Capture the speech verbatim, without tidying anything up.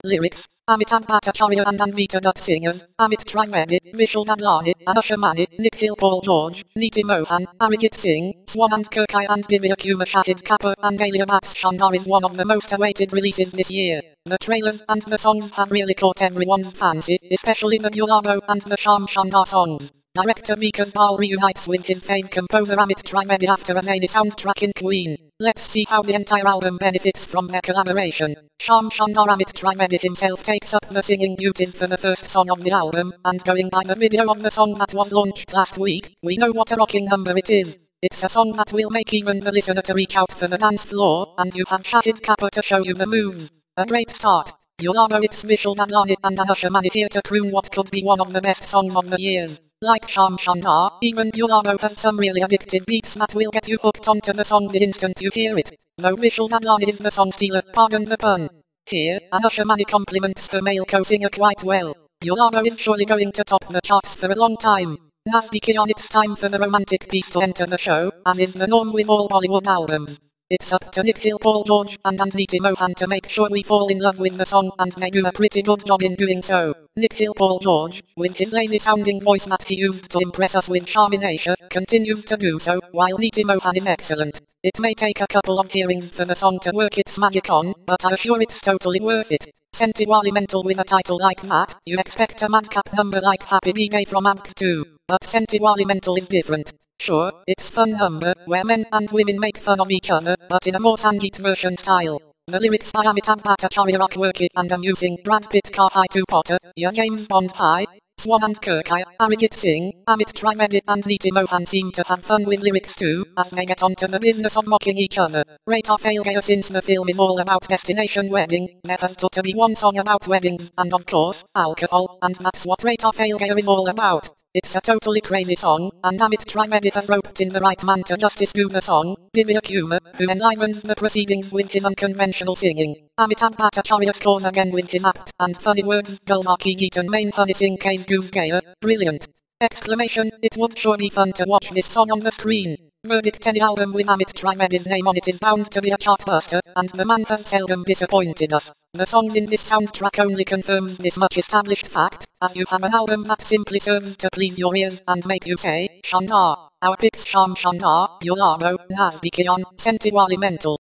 Lyrics: Amitabh Bhattacharya and Anvita Dutt. Singers: Amit Trivedi, Vishal Dadlani, Anusha Mani, Nikhil Paul George, Neeti Mohan, Arijit Singh, Swanand Kirkai and Divya Kumar. Shahid Kapoor and Alia Bhatt. Shandar is one of the most awaited releases this year. The trailers and the songs have really caught everyone's fancy, especially the Yolabo and the Sham Shandar songs. Director Vikas Bal reunites with his famed composer Amit Trivedi after a main soundtrack in Queen. Let's see how the entire album benefits from their collaboration. Sham Shandar. Amit Trivedi himself takes up the singing duties for the first song of the album, and going by the video of the song that was launched last week, we know what a rocking number it is. It's a song that will make even the listener to reach out for the dance floor, and you have Shahid Kapoor to show you the moves. A great start. Yolabo. It's Vishal Dadlani and Anusha Mani here to croon what could be one of the best songs of the years. Like Sham Shandar, even Yolabo has some really addictive beats that will get you hooked onto the song the instant you hear it. Though Vishal Dadlani is the song stealer, pardon the pun. Here, Anusha Mani compliments the male co-singer quite well. Yolabo is surely going to top the charts for a long time. Nazdikian. It's time for the romantic piece to enter the show, as is the norm with all Bollywood albums. It's up to Nikhil Paul George and Neeti Mohan to make sure we fall in love with the song, and they do a pretty good job in doing so. Nikhil Paul George, with his lazy-sounding voice that he used to impress us with Charmination, continues to do so, while Neeti Mohan is excellent. It may take a couple of hearings for the song to work its magic on, but I assure it's totally worth it. Sentiwali Mental. With a title like that, you expect a madcap number like Happy B-Day from A B C two. But Sentiwali Mental is different. Sure, it's fun number, where men and women make fun of each other, but in a more Sangeet version style. The lyrics by Amitabh Bhattacharya are quirky and amusing. Brad Pitt car high to Potter, yeah James Bond high. Swanand Kirkai, Arijit Singh, Amit Trivedi and Neeti Mohan seem to have fun with lyrics too, as they get onto the business of mocking each other. Rate or fail Gaya. Since the film is all about destination wedding, there has got to be one song about weddings, and of course, alcohol, and that's what Rate or fail Gaya is all about. It's a totally crazy song, and Amit Trivedi has roped in the right man to justice do the song, Divya Kumar, who enlivens the proceedings with his unconventional singing. Amitabh Bhattacharya scores again with his apt and funny words. Gulmarki Geet and main Honey Singh K's Goose Gaya, brilliant! Exclamation, it would sure be fun to watch this song on the screen. Verdict: any album with Amit Trivedi's name on it is bound to be a chartbuster, and the man has seldom disappointed us. The songs in this soundtrack only confirms this much established fact, as you have an album that simply serves to please your ears and make you say, Shandar. Our picks: Sham Shandar, Yolabo, Nazdikian, Sentiwali Mental.